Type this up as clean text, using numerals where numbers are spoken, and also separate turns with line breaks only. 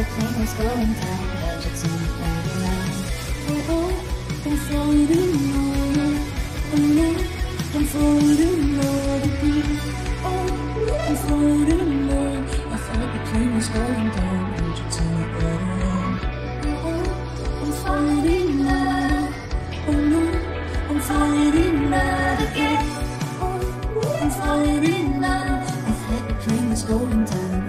plane is going down, heard you turn around. Oh, oh, I'm floating on, oh no, I'm floating on the beat. Oh, I'm floating on, I thought the plane was going down, heard you turn around. Oh, oh, I'm floating on, oh no, I'm floating on again. Oh, I'm floating on, I thought the plane was going down.